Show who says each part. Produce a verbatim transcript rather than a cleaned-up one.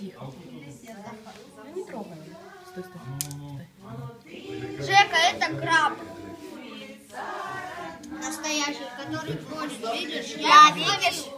Speaker 1: Тихо. Я не трогаю. Стой, стой. Стой.
Speaker 2: Жека, это краб. Настоящий, который ходит, видишь? Я, видишь?